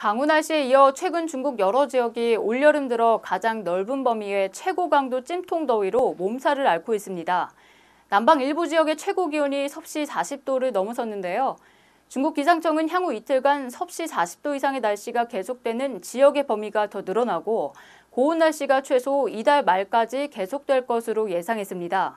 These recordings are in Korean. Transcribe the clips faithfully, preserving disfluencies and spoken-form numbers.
강우 날씨에 이어 최근 중국 여러 지역이 올여름 들어 가장 넓은 범위의 최고 강도 찜통 더위로 몸살을 앓고 있습니다. 남방 일부 지역의 최고 기온이 섭씨 사십 도를 넘어섰는데요. 중국 기상청은 향후 이틀간 섭씨 사십 도 이상의 날씨가 계속되는 지역의 범위가 더 늘어나고 고온 날씨가 최소 이달 말까지 계속될 것으로 예상했습니다.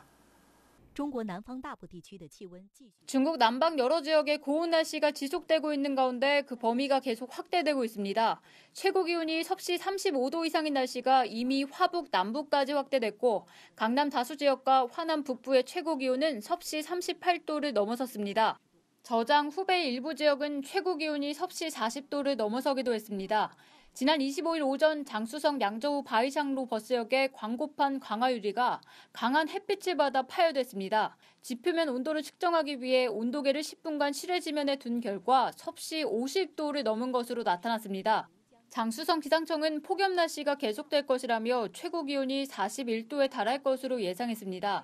중국 남방 여러 지역의 고온 날씨가 지속되고 있는 가운데 그 범위가 계속 확대되고 있습니다. 최고 기온이 섭씨 삼십오 도 이상인 날씨가 이미 화북 남부까지 확대됐고 강남 다수 지역과 화남 북부의 최고 기온은 섭씨 삼십팔 도를 넘어섰습니다. 저장 후베이 일부 지역은 최고 기온이 섭씨 사십 도를 넘어서기도 했습니다. 지난 이십오 일 오전 장쑤성 양저우 바이샹로 버스역의 광고판 광화유리가 강한 햇빛을 받아 파열됐습니다. 지표면 온도를 측정하기 위해 온도계를 십 분간 실외 지면에 둔 결과 섭씨 오십 도를 넘은 것으로 나타났습니다. 장쑤성 기상청은 폭염 날씨가 계속될 것이라며 최고 기온이 사십일 도에 달할 것으로 예상했습니다.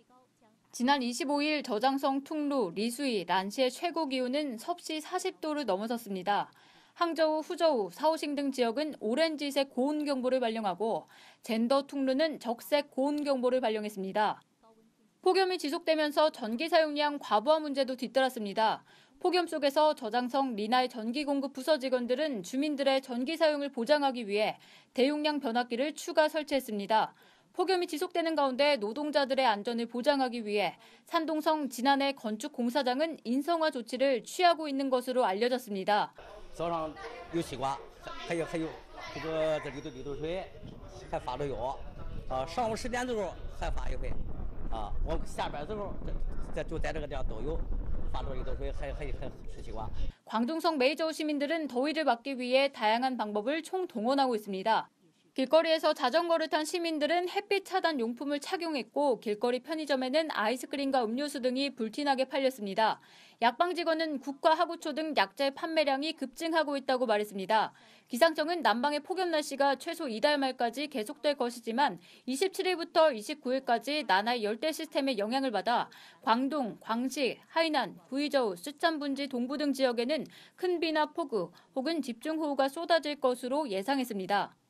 지난 이십오 일 저장성 퉁루, 리수이, 란시의 최고 기온은 섭씨 사십 도를 넘어섰습니다. 항저우, 후저우, 사오싱 등 지역은 오렌지색 고온경보를 발령하고 젠더 퉁루는 적색 고온경보를 발령했습니다. 폭염이 지속되면서 전기 사용량 과부하 문제도 뒤따랐습니다. 폭염 속에서 저장성 리나의 전기 공급 부서 직원들은 주민들의 전기 사용을 보장하기 위해 대용량 변압기를 추가 설치했습니다. 폭염이 지속되는 가운데 노동자들의 안전을 보장하기 위해 산동성 진안의 건축 공사장은 인성화 조치를 취하고 있는 것으로 알려졌습니다. 早上有西瓜，还有还有这个这里头里头水，还发了药，啊，上午十点钟还发一回，啊，我下班时候这就在这个地方都有发了里头水，还还还吃西瓜。 광둥성 메이저우 시민들은 더위를 막기 위해 다양한 방법을 총동원하고 있습니다. 길거리에서 자전거를 탄 시민들은 햇빛 차단 용품을 착용했고 길거리 편의점에는 아이스크림과 음료수 등이 불티나게 팔렸습니다. 약방 직원은 국화 하구초 등 약재 판매량이 급증하고 있다고 말했습니다. 기상청은 남방의 폭염 날씨가 최소 이달 말까지 계속될 것이지만 이십칠 일부터 이십구 일까지 나나의 열대 시스템의 영향을 받아 광동, 광시, 하이난, 구이저우, 쓰촨분지 동부 등 지역에는 큰 비나 폭우 혹은 집중호우가 쏟아질 것으로 예상했습니다.